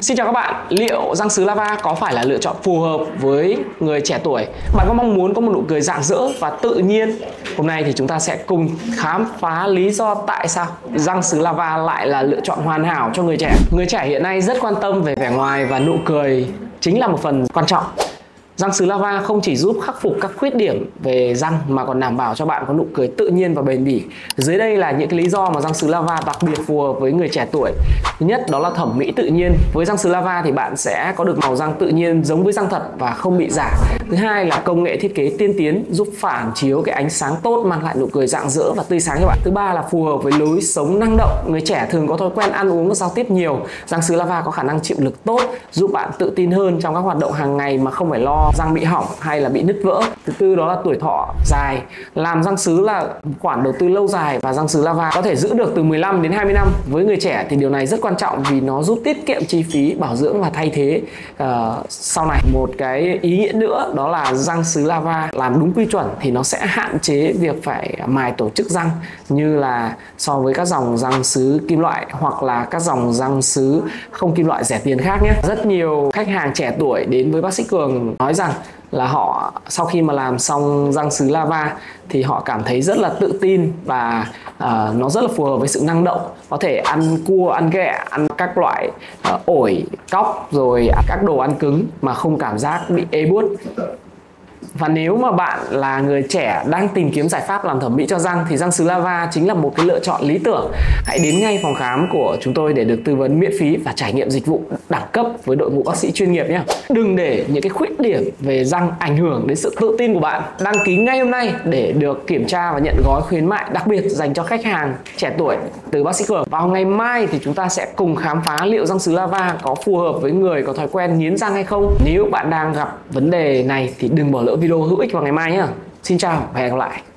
Xin chào các bạn, liệu răng sứ lava có phải là lựa chọn phù hợp với người trẻ tuổi? Bạn có mong muốn có một nụ cười rạng rỡ và tự nhiên? Hôm nay thì chúng ta sẽ cùng khám phá lý do tại sao răng sứ lava lại là lựa chọn hoàn hảo cho người trẻ. Người trẻ hiện nay rất quan tâm về vẻ ngoài và nụ cười chính là một phần quan trọng. Răng sứ lava không chỉ giúp khắc phục các khuyết điểm về răng mà còn đảm bảo cho bạn có nụ cười tự nhiên và bền bỉ. Dưới đây là những cái lý do mà răng sứ lava đặc biệt phù hợp với người trẻ tuổi. Thứ nhất đó là thẩm mỹ tự nhiên. Với răng sứ lava thì bạn sẽ có được màu răng tự nhiên giống với răng thật và không bị giả. Thứ hai là công nghệ thiết kế tiên tiến giúp phản chiếu cái ánh sáng tốt, mang lại nụ cười rạng rỡ và tươi sáng cho bạn. Thứ ba là phù hợp với lối sống năng động. Người trẻ thường có thói quen ăn uống và giao tiếp nhiều. Răng sứ lava có khả năng chịu lực tốt, giúp bạn tự tin hơn trong các hoạt động hàng ngày mà không phải lo răng bị hỏng hay là bị nứt vỡ. Thứ tư đó là tuổi thọ dài. Làm răng sứ là một khoản đầu tư lâu dài và răng sứ lava có thể giữ được từ 15 đến 20 năm. Với người trẻ thì điều này rất quan trọng vì nó giúp tiết kiệm chi phí bảo dưỡng và thay thế sau này. Một cái ý nghĩa nữa đó là răng sứ lava làm đúng quy chuẩn thì nó sẽ hạn chế việc phải mài tổ chức răng như là so với các dòng răng sứ kim loại hoặc là các dòng răng sứ không kim loại rẻ tiền khác nhé. Rất nhiều khách hàng trẻ tuổi đến với bác sĩ Cường nói rằng là họ sau khi mà làm xong răng sứ lava thì họ cảm thấy rất là tự tin và nó rất là phù hợp với sự năng động, có thể ăn cua, ăn ghẹ, ăn các loại ổi, cóc rồi các đồ ăn cứng mà không cảm giác bị ê buốt. Và nếu mà bạn là người trẻ đang tìm kiếm giải pháp làm thẩm mỹ cho răng thì răng sứ lava chính là một cái lựa chọn lý tưởng. Hãy đến ngay phòng khám của chúng tôi để được tư vấn miễn phí và trải nghiệm dịch vụ đẳng cấp với đội ngũ bác sĩ chuyên nghiệp nhé. Đừng để những cái khuyết điểm về răng ảnh hưởng đến sự tự tin của bạn. Đăng ký ngay hôm nay để được kiểm tra và nhận gói khuyến mại đặc biệt dành cho khách hàng trẻ tuổi từ bác sĩ Cường. Vào ngày mai thì chúng ta sẽ cùng khám phá liệu răng sứ lava có phù hợp với người có thói quen nghiến răng hay không. Nếu bạn đang gặp vấn đề này thì đừng bỏ lỡ video hữu ích vào ngày mai nhé. Xin chào và hẹn gặp lại.